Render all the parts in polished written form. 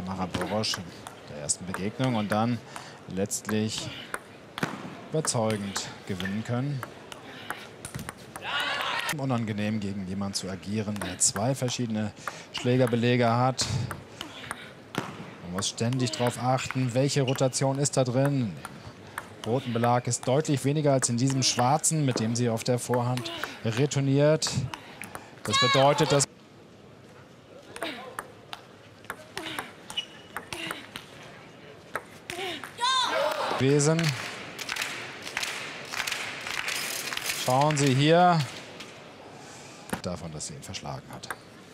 Tamara Borosch in der ersten Begegnung und dann letztlich überzeugend gewinnen können. Unangenehm, gegen jemanden zu agieren, der 2 verschiedene Schlägerbelege hat. Man muss ständig darauf achten, welche Rotation ist da drin. Der roten Belag ist deutlich weniger als in diesem schwarzen, mit dem sie auf der Vorhand retourniert. Das bedeutet, dass gewesen. Schauen Sie hier davon, dass sie ihn verschlagen hat.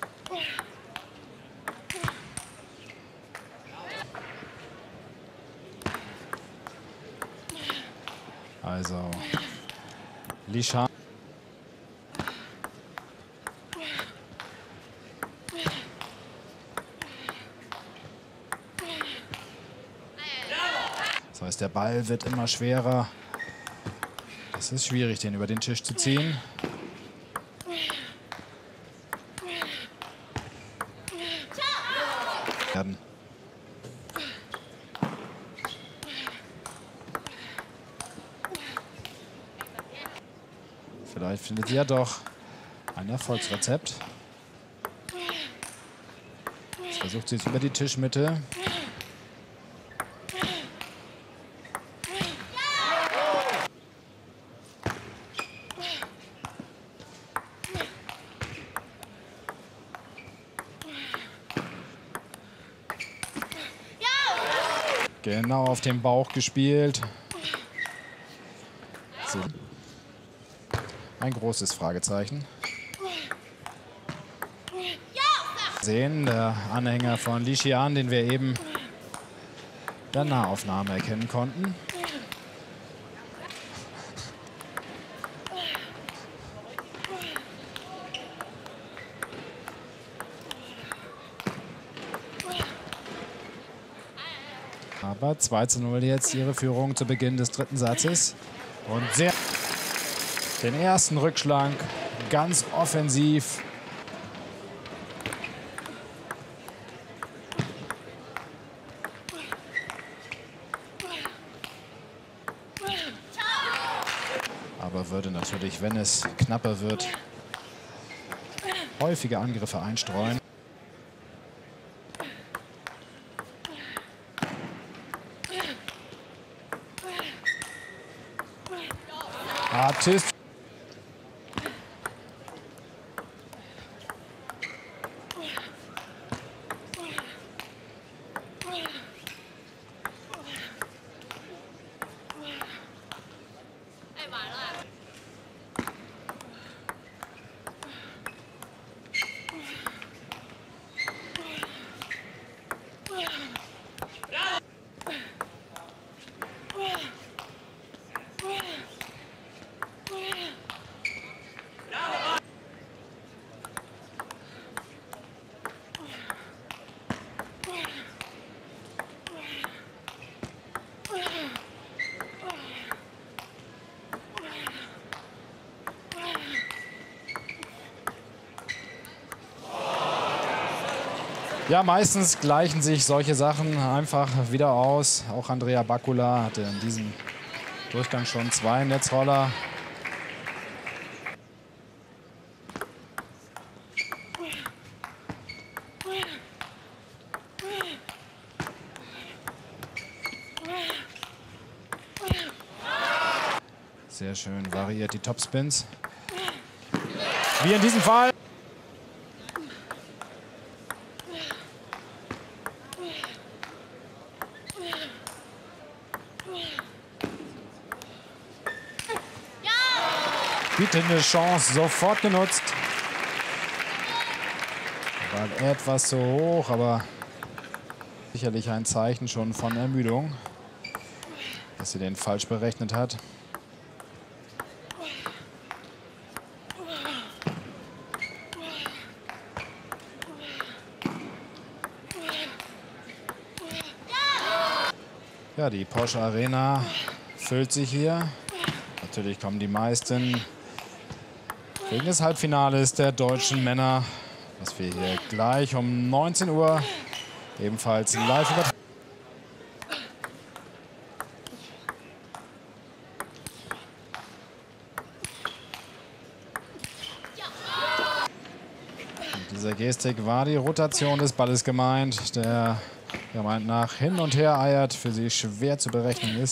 Also Lishan. Das heißt, der Ball wird immer schwerer. Es ist schwierig, den über den Tisch zu ziehen. Vielleicht findet sie ja doch ein Erfolgsrezept. Jetzt versucht sie es über die Tischmitte. Genau auf den Bauch gespielt. So. Ein großes Fragezeichen. Sehen, der Anhänger von Lishan, den wir eben in der Nahaufnahme erkennen konnten. Aber 2:0 jetzt ihre Führung zu Beginn des 3. Satzes. Und sehr den ersten Rückschlag ganz offensiv. Aber würde natürlich, wenn es knapper wird, häufige Angriffe einstreuen. Artist. Ja, meistens gleichen sich solche Sachen einfach wieder aus. Auch Andrea Bakula hatte in diesem Durchgang schon 2 Netzroller. Sehr schön variiert die Topspins. Wie in diesem Fall. Bietende Chance sofort genutzt. War etwas zu hoch, aber sicherlich ein Zeichen schon von Ermüdung, dass sie den falsch berechnet hat. Ja, die Porsche Arena füllt sich hier. Natürlich kommen die meisten wegen des Halbfinales der deutschen Männer, was wir hier gleich um 19 Uhr Ebenfalls live übertragen. Mit dieser Gestik war die Rotation des Balles gemeint, der meint nach hin und her eiert, für sie schwer zu berechnen ist.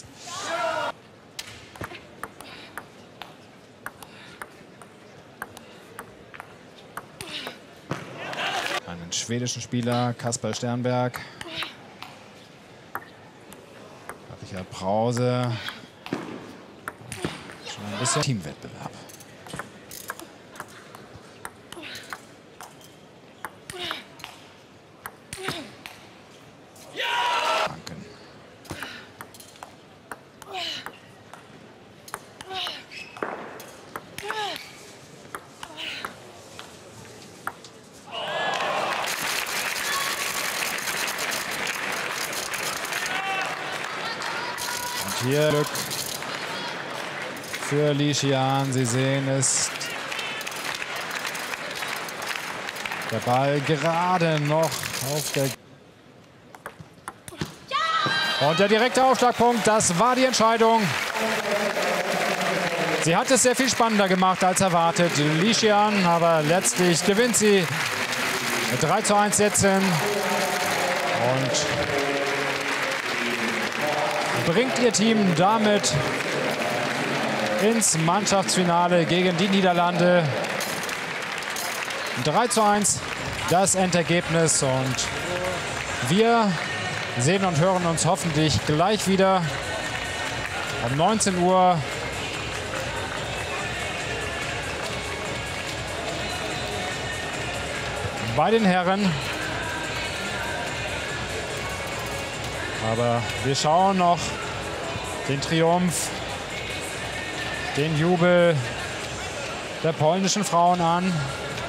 Einen schwedischen Spieler, Kasper Sternberg. Richard Brause. Schon ein bisschen Teamwettbewerb. Hier Glück für Li Xian. Sie sehen es. Der Ball gerade noch auf der... Und der direkte Aufschlagpunkt, das war die Entscheidung. Sie hat es sehr viel spannender gemacht als erwartet. Li Xian, aber letztlich gewinnt sie mit 3:1 Sätzen. Und bringt ihr Team damit ins Mannschaftsfinale gegen die Niederlande. 3:1 das Endergebnis und wir sehen und hören uns hoffentlich gleich wieder um 19 Uhr. Bei den Herren. Aber wir schauen noch den Triumph, den Jubel der polnischen Frauen an.